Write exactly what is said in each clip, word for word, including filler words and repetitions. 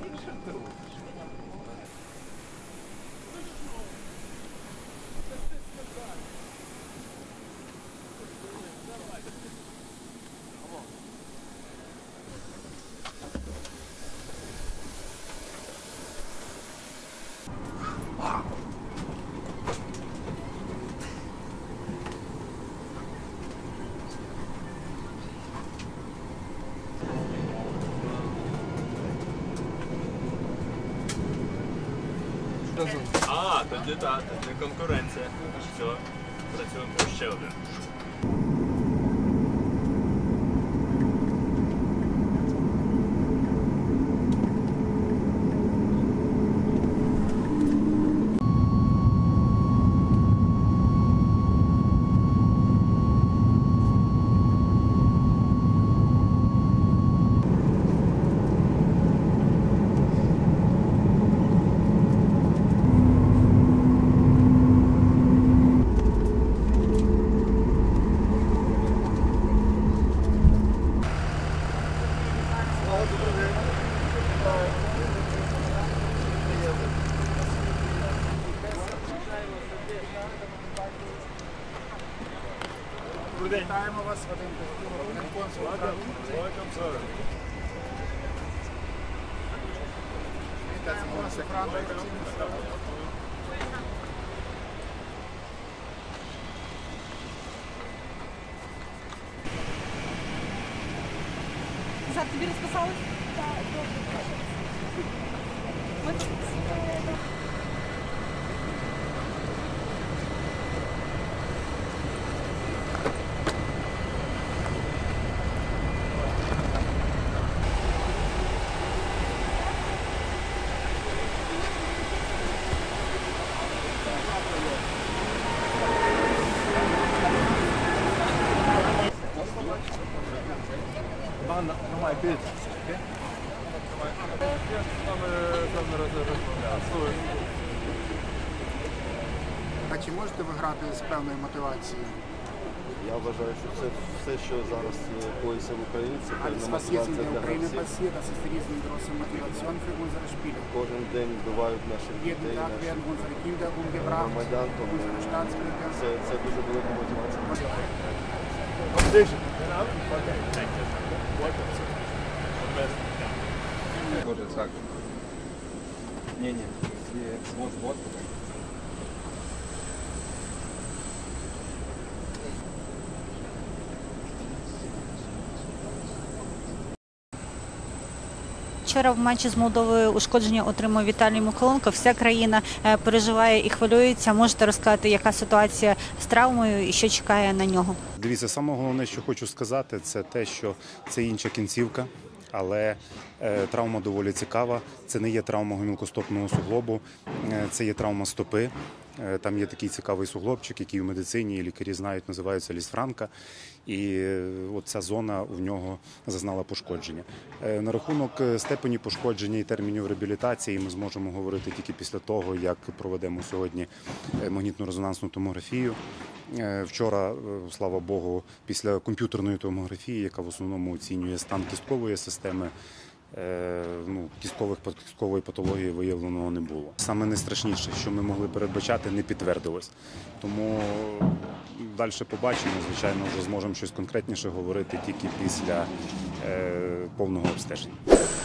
А, тоді так, тоді конкуренція. Все, працюємо ще один. Вітаємо вас, Вадим Костюк, консул. Вітаємо вас, Франко. Зараз тобі розписали? Так, добре. Давай, Bild. А чи можете ви грати з певною мотивацією? Я вважаю, що це все, що зараз коїться в Україні, це певна мотивація для гравців. Кожен день вбивають наших дітей, наших громадян, тому це, це дуже велика мотивація. Może tak. Nie, nie. Вот, вот. Вчора в матчі з Молдовою ушкодження отримав Віталій Миколенко. Вся країна переживає і хвилюється. Можете розказати, яка ситуація з травмою і що чекає на нього? Дивіться, саме головне, що хочу сказати, це те, що це інша кінцівка. Але е, травма доволі цікава. Це не є травма гомілкостопного суглобу, е, це є травма стопи. Е, там є такий цікавий суглобчик, який в медицині і лікарі знають, називається лісфранка. І е, от ця зона у нього зазнала пошкодження. Е, на рахунок степені пошкодження і термінів реабілітації ми зможемо говорити тільки після того, як проведемо сьогодні магнітно-резонансну томографію. Вчора, слава Богу, після комп'ютерної томографії, яка в основному оцінює стан кісткової системи, ну, кісткових, кісткової патології виявленого не було. Саме найстрашніше, що ми могли передбачати, не підтвердилось. Тому далі побачимо, звичайно, вже зможемо щось конкретніше говорити тільки після е, повного обстеження.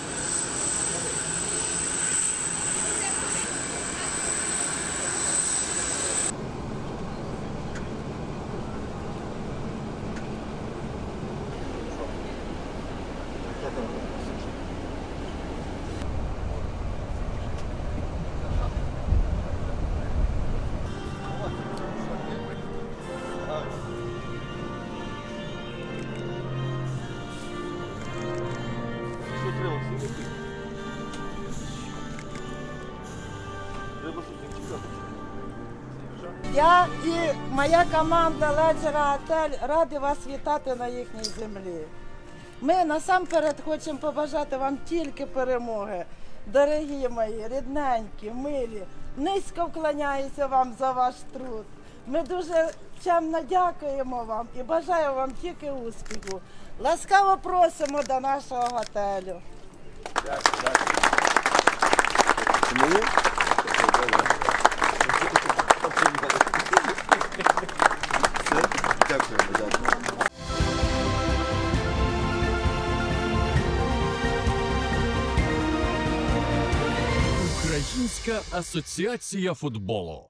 Я і моя команда Ledger Hotel раді вас вітати на їхній землі. Ми насамперед хочемо побажати вам тільки перемоги. Дорогі мої, рідненькі, милі, низько вклоняюся вам за ваш труд. Ми дуже чемно дякуємо вам і бажаємо вам тільки успіху. Ласкаво просимо до нашого готелю. Дякую, дякую. Це моє? Все? Дякую, дякую. Українська асоціація футболу.